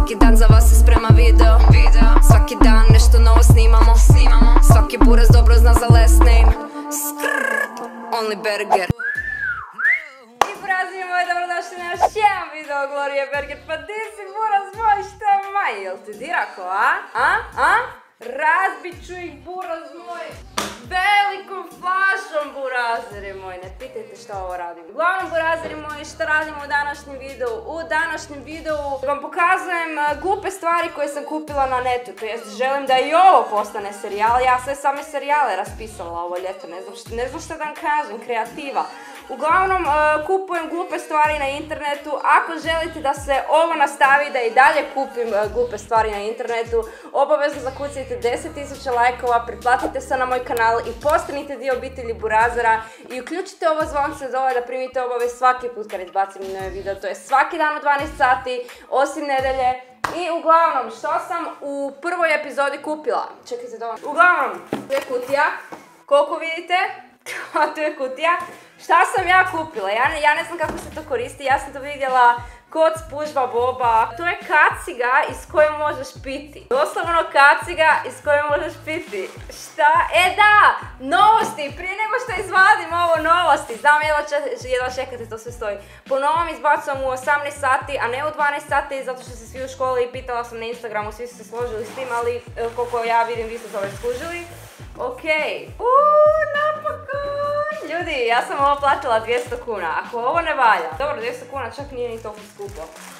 Svaki dan za vas se sprema video. Svaki dan nešto novo snimamo. Svaki buraz dobro zna za last name. Only Berger. I burazi moji, dobrodošli na još jedan video Glorije Berger. Pa di si buraz moj, šta maj? Jel ti dirako, a? Razbit ću ih buraz moj. Velikom flašom, burazeri moji, ne pitajte šta ovo radim. Uglavnom, burazeri moji, šta radimo u današnjem videu? U današnjem videu vam pokazujem glupe stvari koje sam kupila na netu, to jest želim da i ovo postane serijal. Ja sve same serijale raspisala ovo ljeto, ne znam šta da vam kažem, kreativa. Uglavnom, kupujem glupe stvari na internetu. Ako želite da se ovo nastavi, da i dalje kupim glupe stvari na internetu, obavezno zakucajte 10.000 lajkova, pretplatite se na moj kanal i postanite dio obitelji burazera i uključite ovo zvonce dole da primite obavijest svaki put kad izbacim novi video, to je svaki dan u 12 sati, osim nedelje. I uglavnom, što sam u prvoj epizodi kupila? Čekajte da vam... Uglavnom, tu je kutija, koliko vidite, tu je kutija. Šta sam ja kupila? Ja ne znam kako se to koristi, ja sam to vidjela kod Spužba Boba. To je kaciga iz koje možeš piti. Doslovno kaciga iz koje možeš piti. Šta? Da! Novosti! Prije nego što izvadim ovo novosti. Znam, jedva čekate, to sve stoji. Po novom izbacujem u 18 sati, a ne u 12 sati, zato što se svi u školi i pitala sam na Instagramu, svi su se složili s tim, ali koliko ja vidim, vi ste to već skužili. Okej. Napokon! Ljudi, ja sam ovo platila 200 kuna. Ako ovo ne valja, dobro, 200 kuna čak nije ni toliko skupo.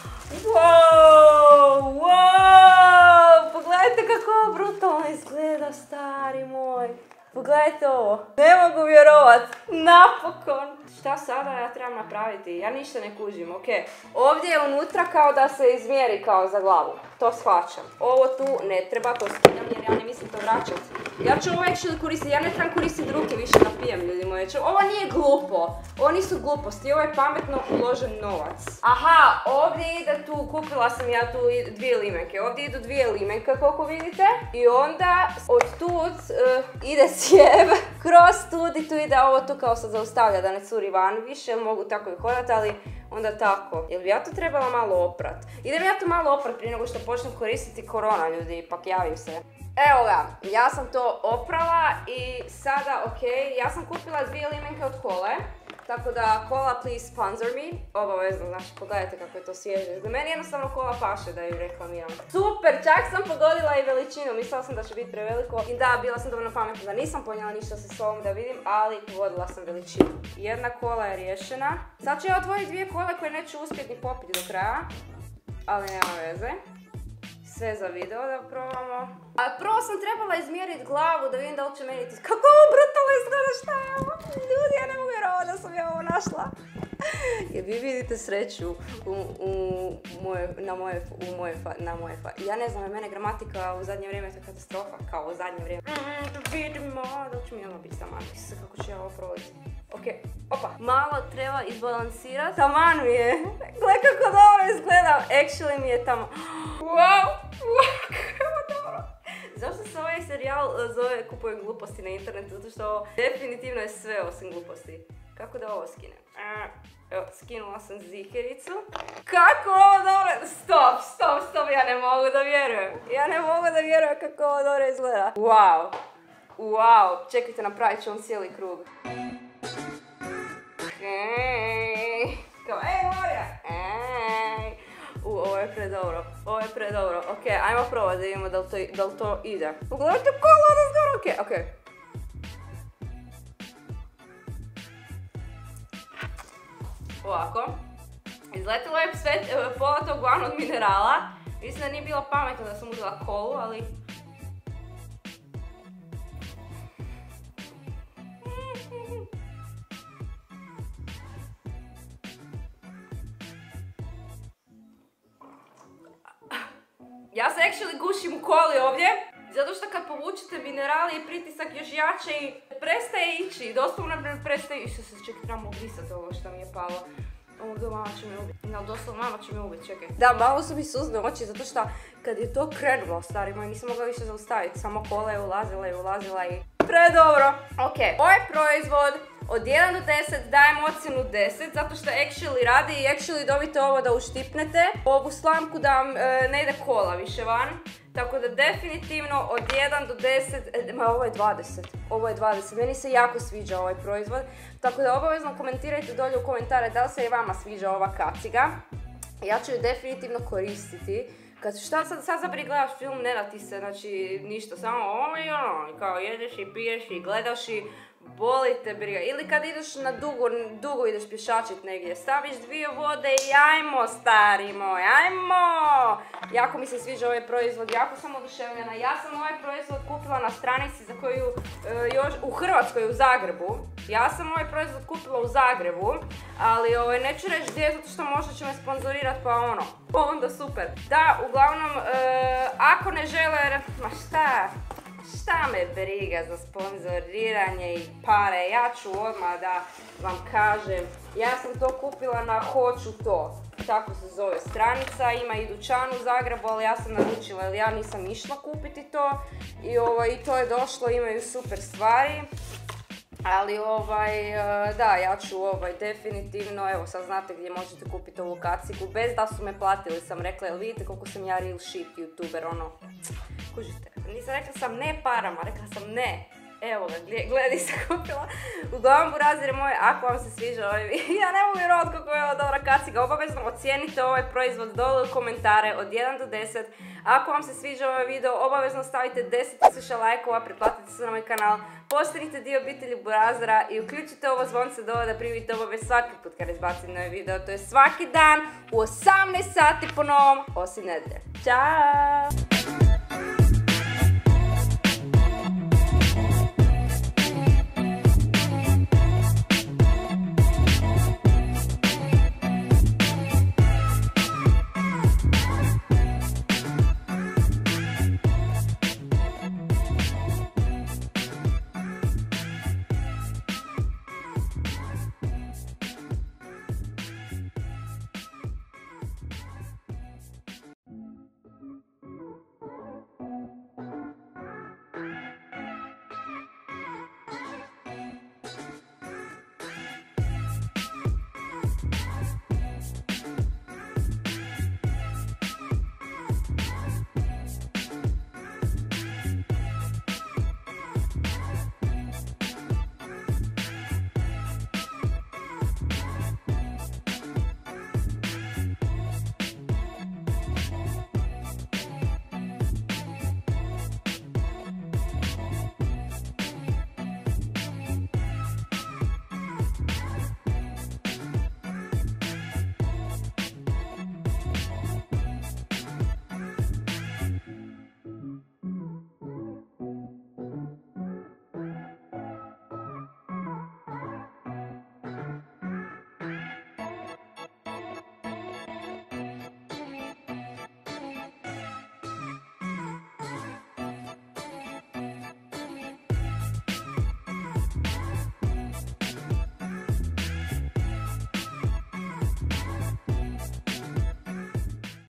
Wow! Pogledajte kako ovo brutalno izgleda, stari moj. Pogledajte ovo. Ne mogu vjerovat. Napokon. Šta sada ja trebam napraviti? Ja ništa ne kužim, okej. Ovdje je unutra kao da se izmjeri kao za glavu. To shvaćam. Ovo tu ne treba, to skidam jer ja ne mislim to vraćati. Ja ću ovo actually koristiti, ja ne trebam koristiti ruke više da pijem, ljudi moji. Ovo nije glupo. Ovo nisu gluposti, ovo je pametno uložen novac. Aha, ovdje ide tu, kupila sam ja tu dvije limenke. Ovdje idu dvije limenke, koliko vidite. I onda od tud ide cijev kroz tud i tu ide ovo tu kao sad zaustavlja da ne curi van više. Mogu tako i hodati, ali onda tako. Jel bi ja to trebala malo oprat? Idem ja to malo oprat prije nego što počnem koristiti korona, ljudi, ipak javim se. Evo ga, ja sam to oprala i sada, okej, ja sam kupila dvije limenke od Kole. Tako da, Kola please sponsor me. Obavezno, znači, pogledajte kako je to svježe. Za meni jednostavno Kola paše da ju reklamiram. Super, čak sam pogodila i veličinu. Mislila sam da će biti preveliko. I da, bila sam dovoljno pametna da nisam ponijela ništa sa sobom da vidim, ali pogodila sam veličinu. Jedna kola je riješena. Sad ću ja otvoriti dvije kole koje neću uspjeti ni popiti do kraja. Ali nema veze. Sve za video da probamo. A prvo sam trebala izmjeriti glavu da vidim da li će meni ti... Kako ovo brutalno izgleda, šta je ovo? Ljudi, ja ne mogu vjerovati da sam ja ovo našla. Jer vi vidite sreću na moje Ja ne znam, mene gramatika u zadnje vrijeme je to katastrofa. Kao u zadnje vrijeme. Vidimo, da ću mi ono biti taman. Kako ću ja ovo provoditi. Okej, opa. Malo treba izbalansirati. Taman mi je. Gle kako dobro izgledam. Actually mi je tamo. Wow, kako dobro. Zašto se ovaj serijal zove Kupujem gluposti na internetu? Zato što definitivno je sve osim gluposti. Kako da ovo skinem? Evo, skinula sam zikericu. Kako ovo dobro... Stop, ja ne mogu da vjerujem. Ja ne mogu da vjerujem kako ovo dobro izgleda. Wow, čekajte, napravit ću vam cijeli krug. Kao, Marija! Ovo je predobro. Okej, ajmo probati da vidimo da li to ide. Pogledajte kola od izgora, okej. Ovako. Izletilo je pola tog glavnog minerala. Mislim da nije bilo pametno da sam uzela kolu, ali... Ja se actually gušim u koli ovdje, zato što kad povučete minerali i pritisak još jače i prestaje ići, doslovno prestaje ići. Čekaj, trebamo obrisati ovo što mi je palo. Ovo do mama će me ubiti. Doslovno mama će me ubiti, čekaj. Da, malo su mi suzne oči, zato što kad je to krenulo, stari moj, nisam mogla više zaustaviti. Samo kola je ulazila i... Predobro. Okej, ovaj proizvod Od 1 do 10 dajem ocjenu 10, zato što actually radi i actually dobite ovo da uštipnete. Ovu slamku da vam ne ide kola više van. Tako da definitivno od 1 do 10, ovo je 20, ovo je 20, meni se jako sviđa ovaj proizvod. Tako da obavezno komentirajte dolje u komentare da li se i vama sviđa ova kaciga. Ja ću ju definitivno koristiti. Šta sad zabri gledaš film, ne da ti se, znači, ništa, samo ovo i ono, kao jedeš i piješ i gledaš i boli te briga. Ili kad ideš na dugo ideš pješačit negdje, staviš 2 vode i ajmo, stari moj, ajmo! Jako mi se sviđa ovaj proizvod, jako sam oduševljena. Ja sam ovaj proizvod kupila na stranici za koju još u Hrvatskoj, u Zagrebu. Ja sam ovaj proizvod kupila u Zagrebu, ali neću reći gdje, zato što možda će me sponzorirat pa onda super. Da, uglavnom, ako ne žele, ma šta me briga za sponzoriranje i pare, ja ću odmah da vam kažem, ja sam to kupila na Hoću to, tako se zove stranica, ima i dućan u Zagrebu, ali ja sam naručila jer ja nisam išla kupiti to i to je došlo, imaju super stvari. Ali da, ja ću definitivno, evo sad znate gdje možete kupiti ovu kacigu, bez da su me platili, sam rekla, jel vidite koliko sam ja real shit youtuber, kužite, nisam rekla sam ne parama, rekla sam ne, evo ga, gledaj se kupila. Uglavnom, burazire moje, ako vam se sviđa ovaj video, ja ne mogu vjerovati kako je ova dobra kaciga, obavezno ocijenite ovaj proizvod dole u komentare od 1 do 10. Ako vam se sviđa ovaj video, obavezno stavite 10.000 lajkova, pretplatite se na moj kanal, postanite dio obitelji Burazera i uključite ovo zvonce dole da primite obavijest svaki put kad izbacim novi video. To je svaki dan u 18 sati po novom, osim nedelje. Ćao!